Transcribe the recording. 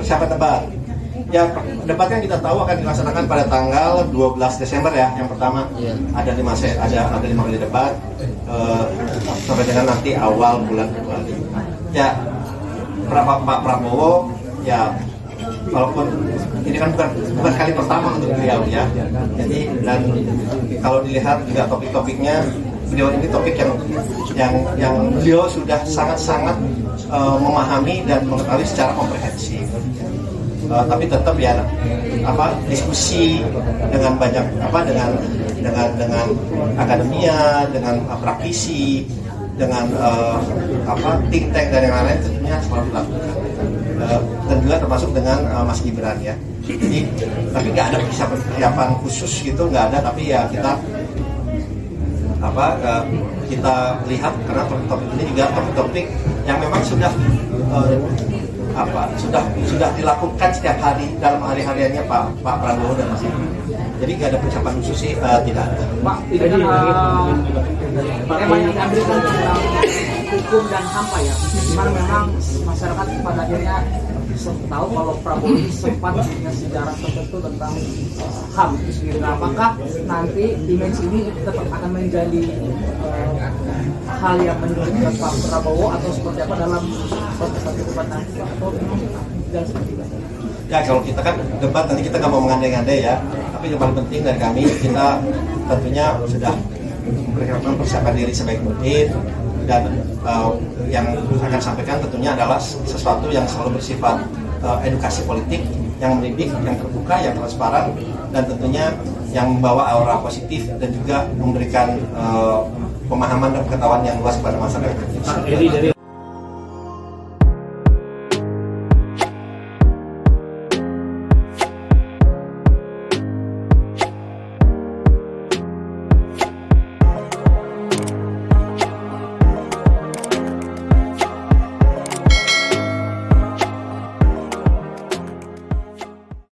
persiapan debat. Ya, debat kan kita tahu akan dilaksanakan pada tanggal 12 Desember ya. Yang pertama ada 5 kali debat sampai dengan nanti awal bulan Februari. Ya, Pak Prabowo ya, walaupun ini kan bukan kali pertama untuk beliau ya. Jadi dan kalau dilihat juga topik-topiknya, beliau ini topik yang beliau sudah sangat-sangat memahami dan mengetahui secara komprehensif. Tapi tetap ya diskusi dengan banyak dengan akademia, dengan praktisi, dengan think tank dan yang lain tentunya selalu dilakukan. Dan juga termasuk dengan Mas Gibran ya. Jadi tapi nggak ada persiapan khusus gitu, nggak ada. Tapi ya kita lihat karena topik ini juga topik yang memang sudah dilakukan setiap hari dalam hari-hariannya Pak Prabowo dan Mas Gibran. Jadi nggak ada persiapan khusus sih, tidak ada. Pak, ini kan tema yang diambil kan tentang hukum dan HAM Pak ya. Dimana memang masyarakat pada akhirnya tahu kalau Prabowo ini sempat punya sejarah tertentu tentang HAM itu sendiri. Nah, apakah nanti dimensi ini tetap akan menjadi hal yang menyulitkan Pak Prabowo atau seperti apa dalam kontestasi debat nanti atau dan seperti itu? Ya, kalau kita kan debat nanti kita nggak mau mengandai-andai ya. Tapi yang paling penting dari kami, kita tentunya sudah mempersiapkan diri sebaik mungkin. Dan yang akan sampaikan tentunya adalah sesuatu yang selalu bersifat edukasi politik, yang mendidik, yang terbuka, yang transparan, dan tentunya yang membawa aura positif dan juga memberikan pemahaman dan pengetahuan yang luas kepada masyarakat.